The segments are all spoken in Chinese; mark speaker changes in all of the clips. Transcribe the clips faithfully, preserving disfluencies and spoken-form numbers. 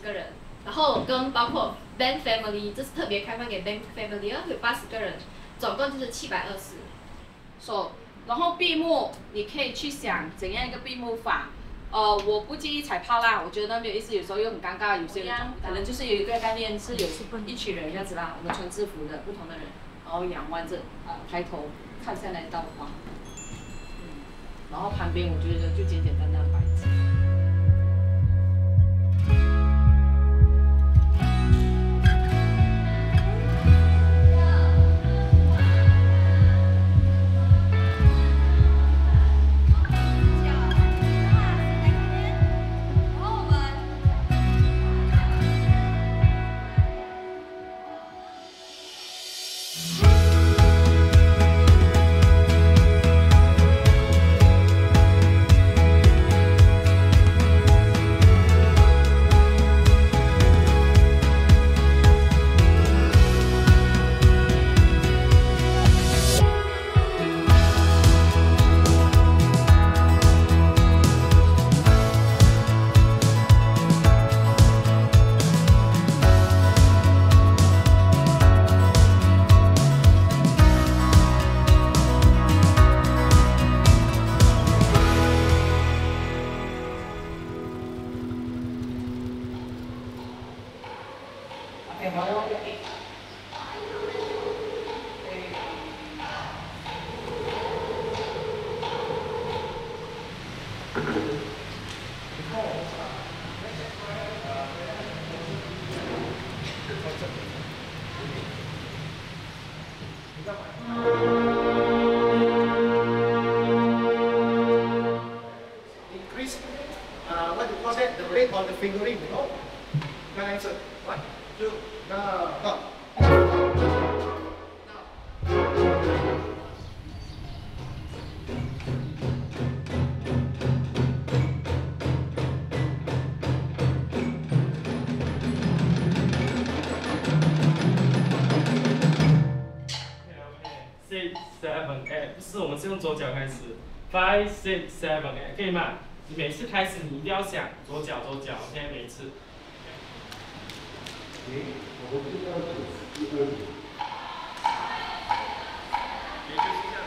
Speaker 1: 个人，然后跟包括 band family， 这是特别开放给 band family， 有八十个人，总共就是七百二十。
Speaker 2: So， 然后闭幕，你可以去想怎样一个闭幕法。呃，我不建议踩炮啦，我觉得没有意思，有时候又很尴尬，有些人可能就是有一个概念是有一群人这样子啦，我们穿制服的不同的人，然后仰望着，呃，抬头看下来到花，嗯，然后旁边我觉得就简简单单摆着。
Speaker 3: Increase, uh, what do you call that? The rate of the fingering. No, can I answer? One, two, no, no.
Speaker 4: 不是，我们是用左脚开始 ，five six seven， 哎，可以吗？你每次开始你一定要想左脚左脚 ，OK， 每一次。我不知道是一二五。也就是这样。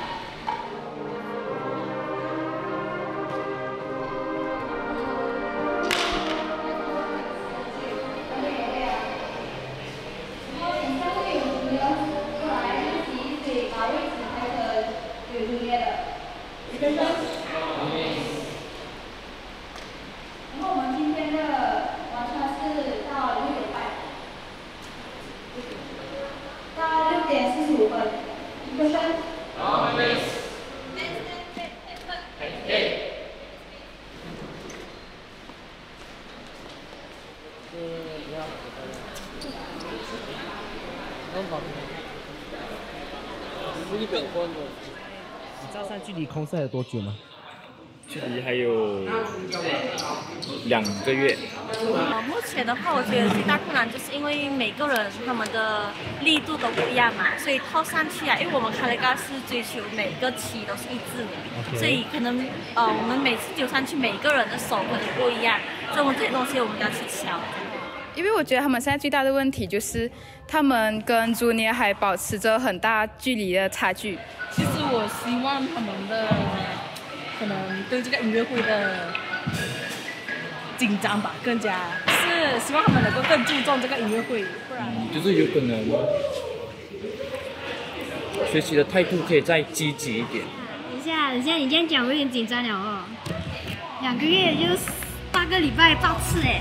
Speaker 5: 然后我们今天的完成是到六点半，到六点四十五分，一个声。好 ，miss。
Speaker 6: 日本观众。你知道现在距离空赛有多久吗？
Speaker 7: 距离还有两个月。
Speaker 8: 呃，目前的话，我觉得最大困难就是因为每个人他们的力度都不一样嘛，所以套上去啊，因为我们卡雷嘎是追求每个旗都是一致的， okay. 所以可能呃我们每次丢上去，每个人的手可能不一样，所以我们这些东西我们要去敲。
Speaker 9: 因为我觉得他们现在最大的问题就是他们跟 Junior 还保持着很大距离的差距。
Speaker 10: 其实我希望他们的。 可能对这个音乐会的紧张吧，更加是希望他们能够更注重这个音乐会，不然
Speaker 7: 就是有可能学习的态度可以再积极一点。
Speaker 11: 等一下，等一下，你这样讲我有点紧张了哦。两个月就八个礼拜八次哎。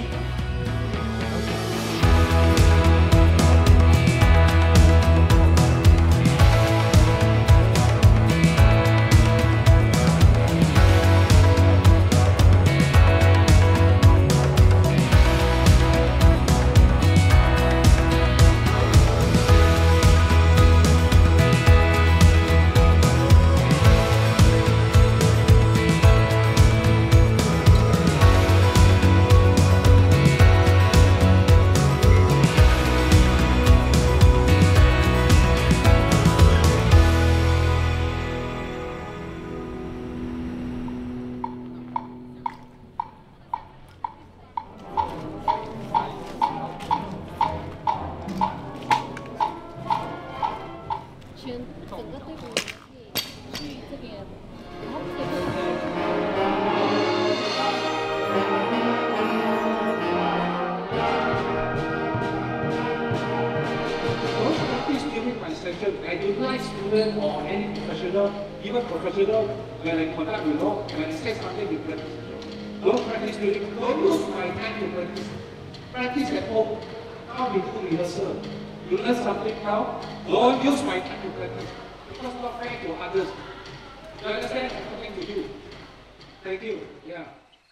Speaker 3: session, I don't like student or any professional, even professional, when I conduct, you know, when I say something different. Don't practice music. Don't use my time to practice. Practice at home. Now we do rehearsal. You learn something now. Don't use my time to practice. Because not fair to others. You understand? I'm talking to you. Thank you. Yeah.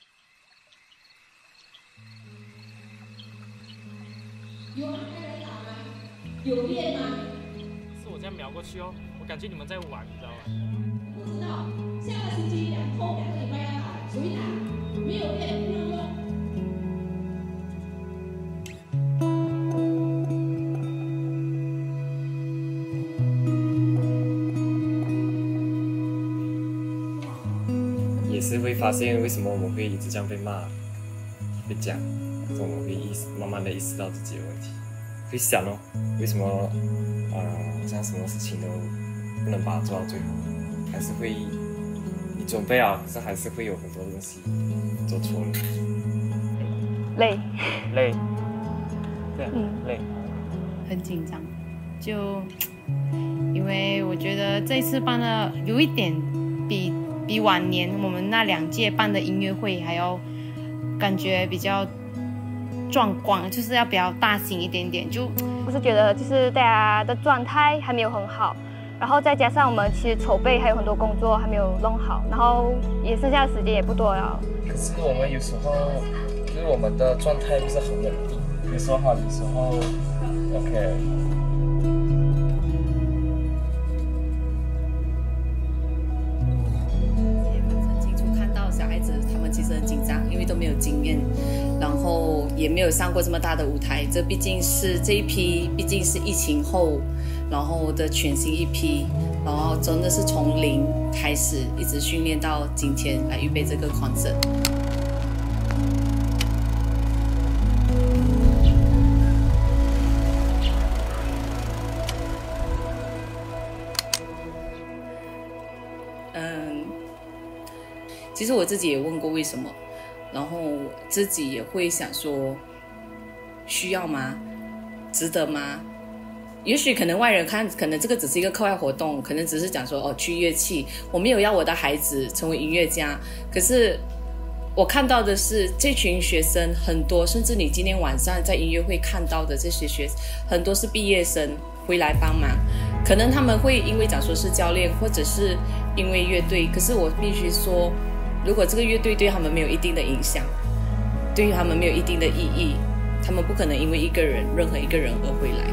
Speaker 5: 有安排来打吗？有练吗？
Speaker 6: 是我这样瞄过去哦，我感觉你们在玩，你知道吗？
Speaker 5: 我知道，下个星期两后两个礼拜要打，所以打，没有练不能用。
Speaker 12: 也是会发现为什么我们会一直这样被骂、被讲。 我们会意识慢慢的意识到自己的问题，会想哦，为什么啊、呃，像什么事情都不能把它做到最好，还是会你准备啊，可是还是会有很多东西做错了。
Speaker 13: 累，
Speaker 6: 累，对，
Speaker 13: 嗯，
Speaker 6: 累，
Speaker 14: 很紧张，就因为我觉得这一次办的有一点比比往年我们那两届办的音乐会还要感觉比较。 壮观，就是要比较大型一点点。就
Speaker 13: 我是觉得，就是大家的状态还没有很好，然后再加上我们其实筹备还有很多工作还没有弄好，然后也剩下的时间也不多了。
Speaker 15: 可是我们有时候就是我们的状态不是很稳定，有时候好，有时候 OK。
Speaker 2: 小孩子他们其实很紧张，因为都没有经验，然后也没有上过这么大的舞台。这毕竟是这一批，毕竟是疫情后，然后的全新一批，然后真的是从零开始，一直训练到今天来预备这个 concert。嗯。 其实我自己也问过为什么，然后自己也会想说，需要吗？值得吗？也许可能外人看，可能这个只是一个课外活动，可能只是讲说哦，去乐器，我没有要我的孩子成为音乐家。可是我看到的是这群学生很多，甚至你今天晚上在音乐会看到的这些学，很多是毕业生回来帮忙，可能他们会因为讲说是教练，或者是因为乐队，可是我必须说。 如果这个乐队对他们没有一定的影响，对于他们没有一定的意义，他们不可能因为一个人、任何一个人而回来。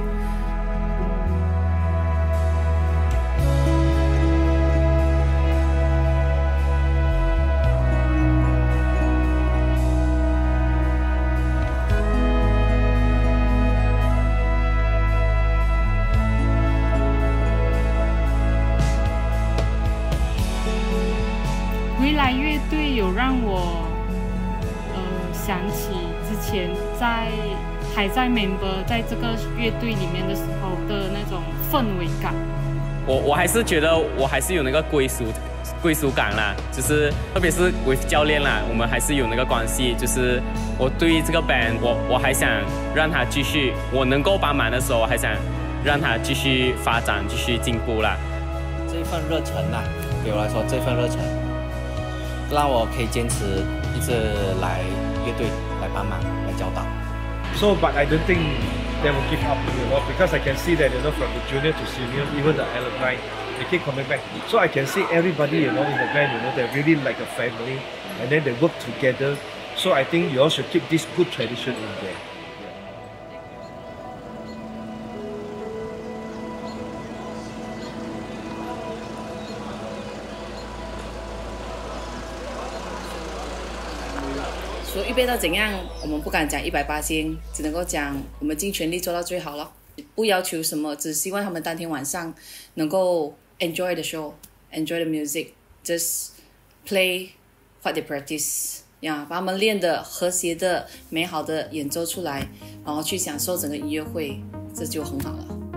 Speaker 16: 回来乐队有让我呃想起之前在还在 member 在这个乐队里面的时候的那种氛围感。
Speaker 17: 我我还是觉得我还是有那个归属归属感啦，就是特别是 with 教练啦，我们还是有那个关系。就是我对这个 band， 我我还想让他继续，我能够帮忙的时候，我还想让他继续发展，继续进步啦。
Speaker 6: 这一份热忱啦，对我来说，这份热忱。 让我可以坚持一直来乐队来帮忙来教导。
Speaker 3: So, but I don't think they will give up, you know, because I can see that, you know, from the junior to senior, even the alumni, they keep coming back. So I can see everybody, you know, in the band, you know, they're really like a family, and then they work together. So I think you all should keep this good tradition in there.
Speaker 2: So 说预备到怎样，我们不敢讲一百八千，只能够讲我们尽全力做到最好了。不要求什么，只希望他们当天晚上能够 enjoy the show, enjoy the music, just play what they practice. 呀，把他们练的和谐的、美好的演奏出来，然后去享受整个音乐会，这就很好了。